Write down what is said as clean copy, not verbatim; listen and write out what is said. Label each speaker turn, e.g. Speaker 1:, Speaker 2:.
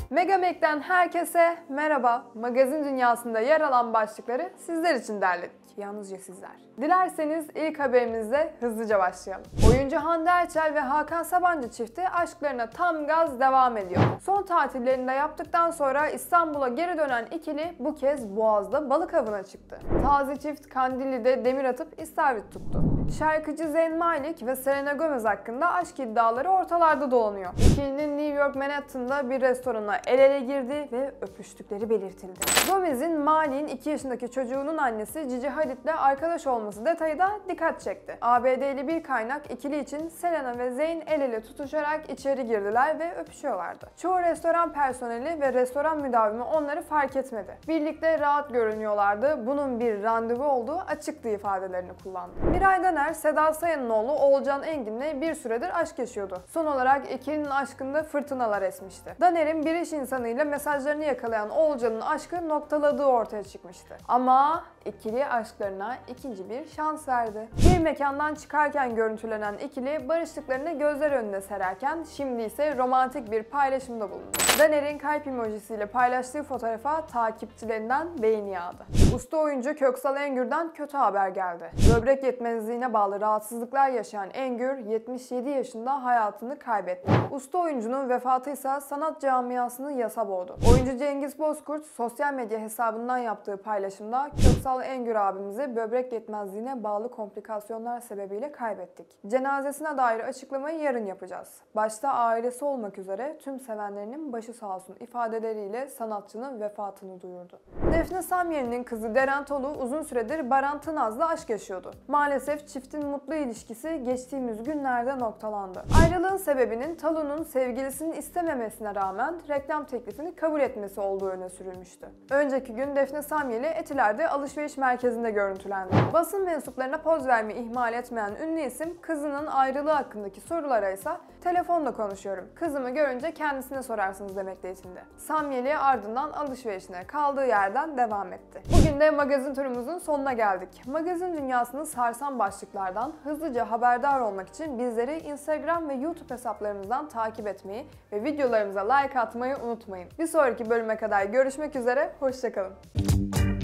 Speaker 1: Megamek'ten herkese merhaba. Magazin dünyasında yer alan başlıkları sizler için derledik. Yalnızca sizler. Dilerseniz ilk haberimizle hızlıca başlayalım. Oyuncu Hande Erçel ve Hakan Sabancı çifti aşklarına tam gaz devam ediyor. Son tatillerini de yaptıktan sonra İstanbul'a geri dönen ikili bu kez Boğaz'da balık avına çıktı. Taze çift Kandilli'de demir atıp istavrit tuttu. Şarkıcı Zayn Malik ve Selena Gomez hakkında aşk iddiaları ortalarda dolanıyor. İkilinin New York Manhattan'da bir restorana el ele girdi ve öpüştükleri belirtildi. Gomez'in Malik'in 2 yaşındaki çocuğunun annesi Gigi Hadid'le arkadaş olması detayı da dikkat çekti. ABD'li bir kaynak ikili için Selena ve Zayn el ele tutuşarak içeri girdiler ve öpüşüyorlardı. Çoğu restoran personeli ve restoran müdavimi onları fark etmedi. Birlikte rahat görünüyorlardı. Bunun bir randevu olduğu açıktı ifadelerini kullandı. Miray Daner, Seda Sayan'ın oğlu Oğulcan Engin'le bir süredir aşk yaşıyordu. Son olarak ikilinin aşkında fırtınalar esmişti. Daner'in bir iş insanıyla mesajlarını yakalayan Oğulcan'ın aşkı noktaladığı ortaya çıkmıştı. Ama ikili aşklarına ikinci bir şans verdi. Bir mekandan çıkarken görüntülenen ikili barıştıklarını gözler önüne sererken şimdi ise romantik bir paylaşımda bulundu. Daner'in kalp emojisiyle paylaştığı fotoğrafa takipçilerinden beğeni yağdı. Usta oyuncu Köksal Engür'den kötü haber geldi. Böbrek yetmezliğine bağlı rahatsızlıklar yaşayan Engür 77 yaşında hayatını kaybetti. Usta oyuncunun vefatı ise sanat camiasını yasa boğdu. Oyuncu Cengiz Bozkurt sosyal medya hesabından yaptığı paylaşımda Köksal Engür abimizi böbrek yetmezliğine bağlı komplikasyonlar sebebiyle kaybettik. Cenazesine dair açıklamayı yarın yapacağız. Başta ailesi olmak üzere tüm sevenlerinin başı sağ olsun ifadeleriyle sanatçının vefatını duyurdu. Defne Samyeli'nin kızı Deren Tolu uzun süredir Baran Tınaz'la aşk yaşıyordu. Maalesef çiftin mutlu ilişkisi geçtiğimiz günlerde noktalandı. Ayrılığın sebebinin Talu'nun sevgilisinin istememesine rağmen reklam teklifini kabul etmesi olduğu öne sürülmüştü. Önceki gün Defne Samyeli Etiler'de alışveriş merkezinde görüntülendi. Basın mensuplarına poz vermeyi ihmal etmeyen ünlü isim kızının ayrılığı hakkındaki sorulara ise telefonla konuşuyorum. Kızımı görünce kendisine sorarsınız demekte yetindi. Samyeli ardından alışverişine kaldığı yerden devam etti. Bugün de magazin turumuzun sonuna geldik. Magazin dünyasını sarsan başlıklardan hızlıca haberdar olmak için bizleri Instagram ve YouTube hesaplarımızdan takip etmeyi ve videolarımıza like atmayı unutmayın. Bir sonraki bölüme kadar görüşmek üzere, hoşça kalın.